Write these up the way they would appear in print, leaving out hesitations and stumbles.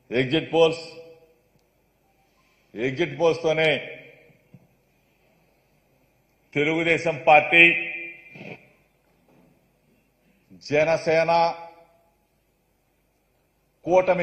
Exit polls తోనే Telugu Desam party, Janasena కూటమి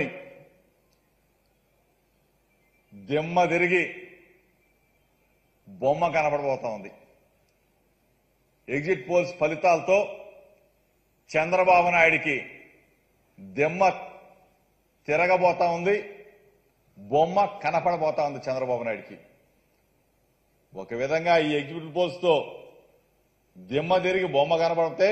దిమ్మ తిరిగి బొమ్మ కనబడబోతా ఉంది. ఎగ్జిట్ పోల్స్ ఫలితాలతో చంద్రబాబు నాయుడికి దిమ్మ తిరగబోతా ఉంది, బొమ్మ కనపడబోతా ఉంది చంద్రబాబు నాయుడికి. ఒక విధంగా ఈ ఎగ్జిట్ పోల్స్ తో దిమ్మ తిరిగి బొమ్మ కనపడితే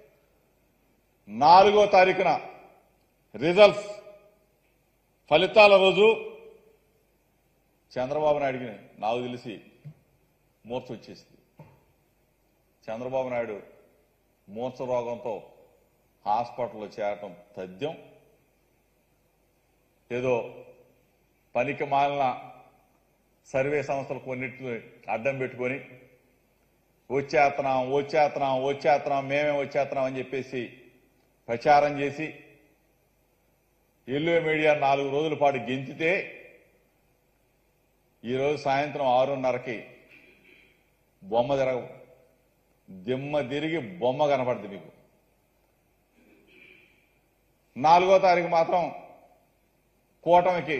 4వ తారీఖున రిజల్ట్స్ ఫలితాల రోజు చంద్రబాబు నాయుడికి నాకు తెలిసి మూర్ఛ వచ్చేసింది. చంద్రబాబు నాయుడు మూర్ఛ రోగంతో హాస్పిటల్లో చేరటం తథ్యం. ఏదో పనికి మాలిన సర్వే సంస్థలు కొన్నిటిని అడ్డం పెట్టుకొని వచ్చేస్తున్నాం మేమే వచ్చేస్తున్నాం అని చెప్పేసి ప్రచారం చేసి ఎల్లో మీడియా 4 రోజుల పాటు గెంతితే ఈరోజు సాయంత్రం 6:30కి దిమ్మ తిరిగి బొమ్మ కనపడుతుంది మీకు. 4వ తారీఖు మాత్రం కూటమికి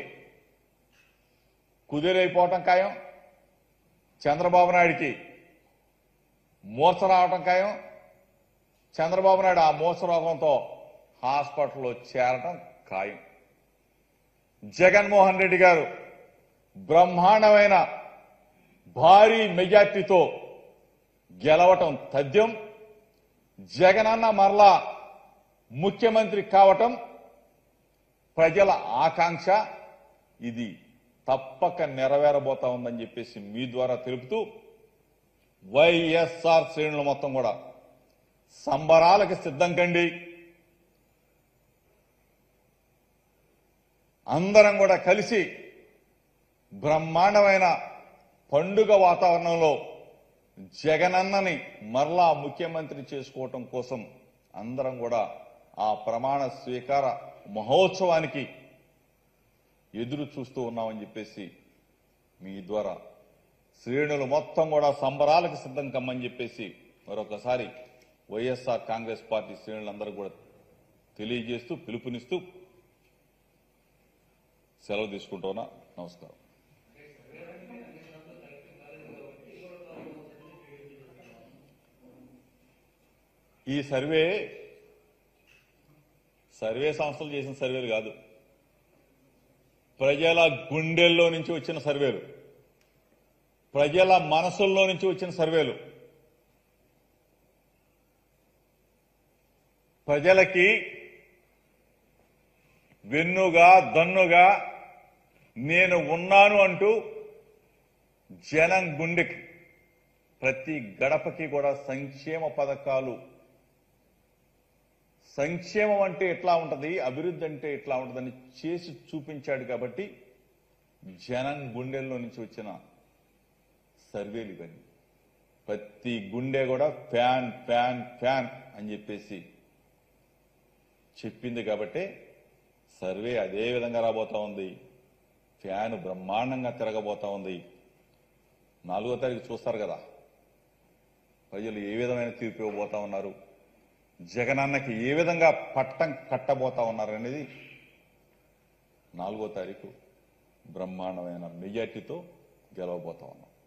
కుదిరైపోవటం ఖాయం, చంద్రబాబు నాయుడికి మూర్ఛ రావటం ఖాయం, చంద్రబాబు నాయుడు ఆ మూర్ఛ రోగంతో హాస్పిటల్లో చేరటం ఖాయం. జగన్మోహన్ రెడ్డి గారు బ్రహ్మాండమైన భారీ మెజార్టీతో గెలవటం తథ్యం. జగనన్న మరలా ముఖ్యమంత్రి కావటం ప్రజల ఆకాంక్ష. ఇది తప్పక నెరవేరబోతా ఉందని చెప్పేసి మీ ద్వారా తెలుపుతూ వైఎస్ఆర్ శ్రేణులు మొత్తం కూడా సంబరాలకు సిద్ధం కండి. అందరం కూడా కలిసి బ్రహ్మాండమైన పండుగ వాతావరణంలో జగనన్నని మరలా ముఖ్యమంత్రి చేసుకోవటం కోసం అందరం కూడా ఆ ప్రమాణ స్వీకార మహోత్సవానికి ఎదురు చూస్తూ ఉన్నామని చెప్పేసి మీ ద్వారా శ్రేణులు మొత్తం కూడా సంబరాలకు సిద్ధం కమ్మని చెప్పేసి మరొకసారి వైఎస్ఆర్ కాంగ్రెస్ పార్టీ శ్రేణులందరూ కూడా తెలియజేస్తూ పిలుపునిస్తూ సెలవు తీసుకుంటున్నా. నమస్కారం. ఈ సర్వే సంస్థలు చేసిన సర్వేలు కాదు, ప్రజల గుండెల్లో నుంచి వచ్చిన సర్వేలు, ప్రజల మనసుల్లో నుంచి వచ్చిన సర్వేలు. ప్రజలకి వెన్నుగా దన్నుగా నేను ఉన్నాను అంటూ జనం గుండెకి ప్రతి గడపకి కూడా సంక్షేమ పథకాలు. సంక్షేమం అంటే ఎట్లా ఉంటది, అభివృద్ధి అంటే ఎట్లా ఉంటుందని చేసి చూపించాడు. కాబట్టి జనం గుండెల్లో నుంచి వచ్చిన సర్వేలు ఇవన్నీ. ప్రతి గుండె కూడా ఫ్యాన్ ఫ్యాన్ ఫ్యాన్ అని చెప్పేసి చెప్పింది. కాబట్టి సర్వే అదే విధంగా రాబోతా ఉంది. ఫ్యాన్ బ్రహ్మాండంగా తిరగబోతా ఉంది. 4వ తారీఖు చూస్తారు కదా ప్రజలు ఏ విధమైన తీర్పు ఇవ్వబోతా ఉన్నారు, జగనన్నకి ఏ విధంగా పట్టం కట్టబోతా ఉన్నారు అనేది 4వ తారీఖు బ్రహ్మాండమైన మెజార్టీతో గెలవబోతా ఉన్నాం.